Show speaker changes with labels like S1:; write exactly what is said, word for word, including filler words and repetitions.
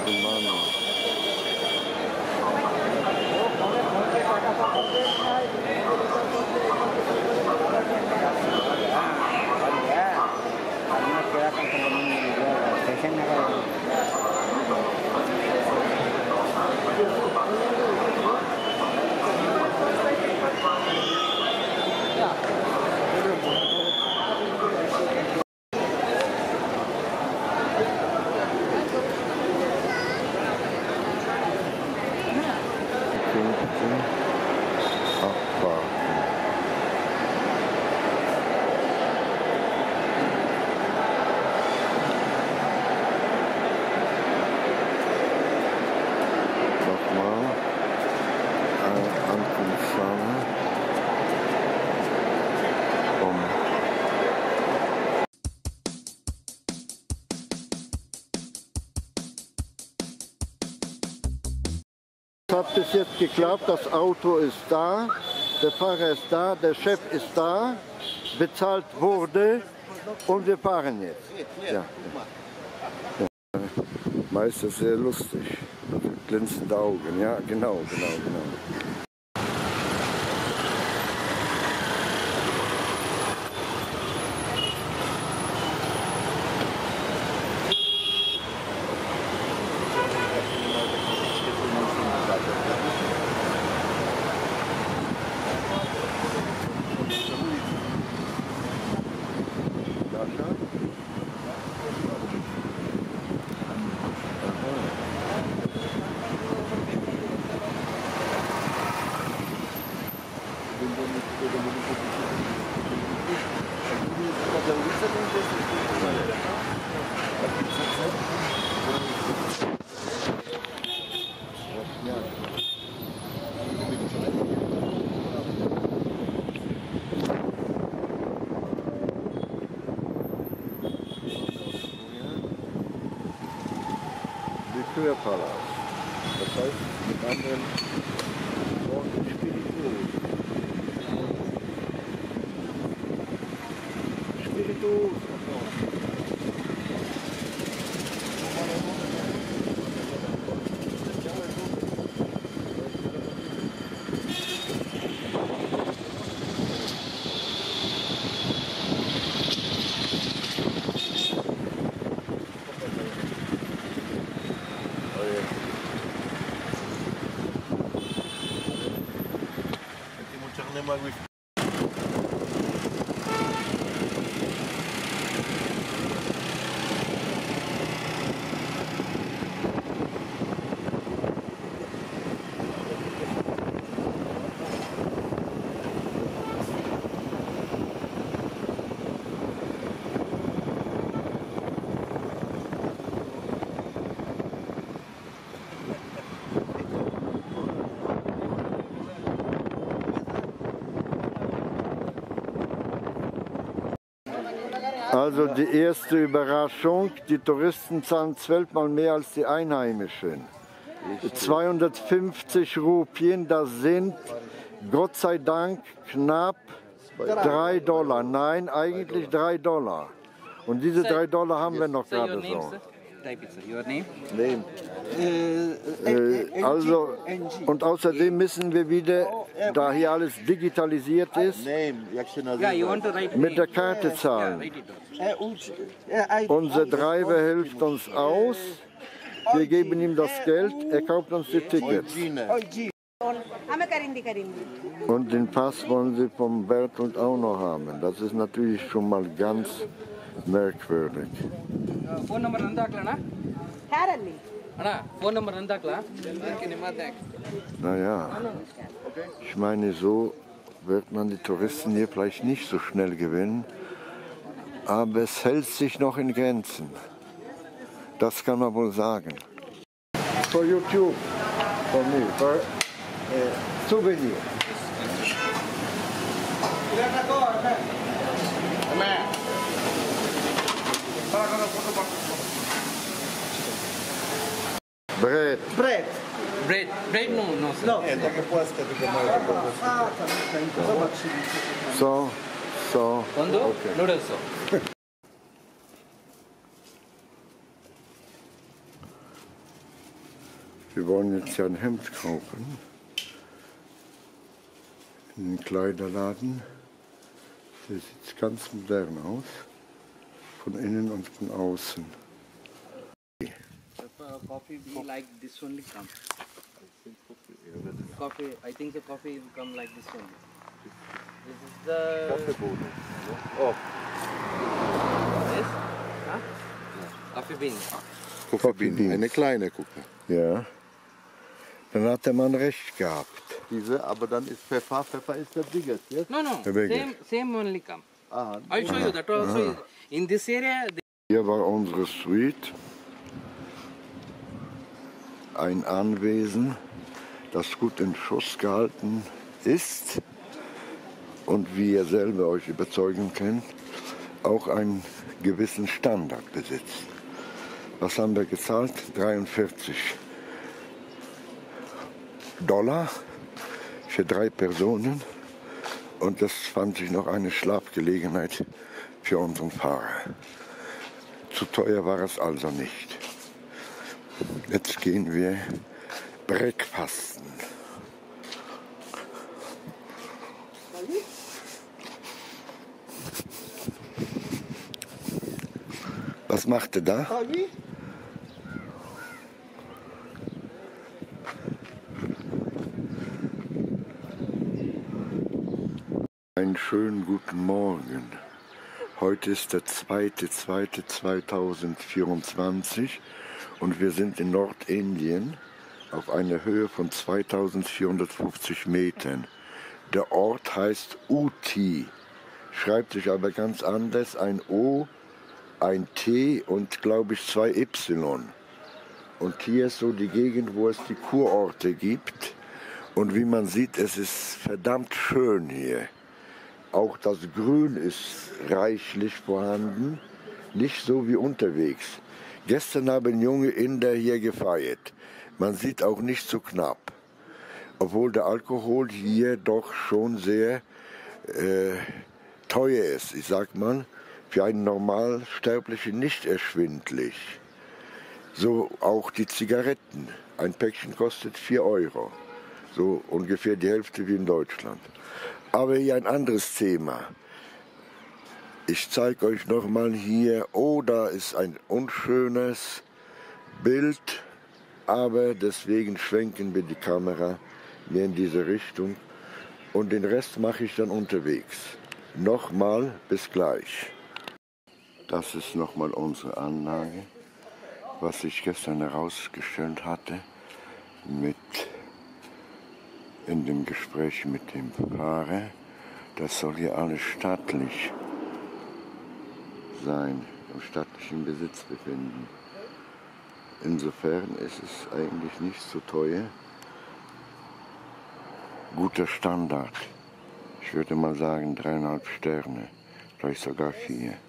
S1: Es hat bis jetzt geklappt, das Auto ist da, der Fahrer ist da, der Chef ist da, bezahlt wurde und wir fahren jetzt. Ja. Ja. Meister ist sehr lustig, glänzende Augen, ja genau, genau, genau. Likörpalast. Das heißt mit anderen Worten Spiritus. Spiritus. Also die erste Überraschung, die Touristen zahlen zwölfmal mehr als die Einheimischen. zweihundertfünfzig Rupien, das sind Gott sei Dank knapp drei Dollar. Nein, eigentlich drei Dollar. Und diese drei Dollar haben wir noch gerade so. Äh, also, und außerdem müssen wir wieder, da hier alles digitalisiert ist, mit der Karte zahlen. Unser Driver hilft uns aus, wir geben ihm das Geld, er kauft uns die Tickets. Und den Pass wollen sie vom Bertold auch noch haben. Das ist natürlich schon mal ganz merkwürdig. Naja, ich meine, so wird man die Touristen hier vielleicht nicht so schnell gewinnen, aber es hält sich noch in Grenzen. Das kann man wohl sagen. For YouTube, for me, for uh, souvenir. Bread.
S2: Bread.
S3: Bread. Bread no, no sir.
S2: No.
S1: So, so.
S3: One
S1: Okay.
S3: noodles so.
S1: Wir wollen jetzt ja ein Hemd kaufen. In einem Kleiderladen. Der sieht ganz modern aus. Von innen und von außen.
S3: Coffee be like this only come. Coffee, I think the coffee will come like this only. This is the.
S1: Kaffeebohnen. Oh.
S3: Yes? Huh? Coffee bean.
S1: Koffein.
S2: Eine kleine, guck mal.
S1: Ja. Dann hat der Mann recht gehabt.
S2: Diese, aber dann ist Pfeffer, Pfeffer ist der biggest, yes?
S3: No, no.
S1: The biggest.
S3: Same, same only come.
S2: Ah,
S3: I'll show you that also. Is, in this area.
S1: Hier war unsere Suite. Ein Anwesen, das gut in Schuss gehalten ist und wie ihr selber euch überzeugen könnt, auch einen gewissen Standard besitzt. Was haben wir gezahlt? dreiundvierzig Dollar für drei Personen und das fand sich noch eine Schlafgelegenheit für unseren Fahrer. Zu teuer war es also nicht. Jetzt gehen wir Breakfasten. Was macht ihr da? Einen schönen guten Morgen. Heute ist der zweite zweite zweitausendvierundzwanzig und wir sind in Nordindien auf einer Höhe von zweitausendvierhundertfünfzig Metern. Der Ort heißt Uti, schreibt sich aber ganz anders, ein O, ein T und glaube ich zwei Y. Und hier ist so die Gegend, wo es die Kurorte gibt. Und wie man sieht, es ist verdammt schön hier. Auch das Grün ist reichlich vorhanden, nicht so wie unterwegs. Gestern haben junge Inder hier gefeiert. Man sieht auch nicht so knapp. Obwohl der Alkohol hier doch schon sehr äh, teuer ist. Ich sag mal, für einen Normalsterblichen nicht erschwindlich. So auch die Zigaretten. Ein Päckchen kostet vier Euro. So ungefähr die Hälfte wie in Deutschland. Aber hier ein anderes Thema. Ich zeige euch nochmal hier, oh, da ist ein unschönes Bild, aber deswegen schwenken wir die Kamera mehr in diese Richtung und den Rest mache ich dann unterwegs. Nochmal, bis gleich. Das ist nochmal unsere Anlage, was ich gestern herausgestellt hatte mit in dem Gespräch mit dem Fahrer. Das soll hier alles staatlich sein, im staatlichen Besitz befinden. Insofern ist es eigentlich nicht so teuer. Guter Standard. Ich würde mal sagen dreieinhalb Sterne, vielleicht sogar vier.